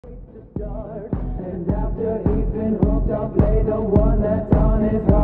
And after he's been hooked up, play the one that's on his heart.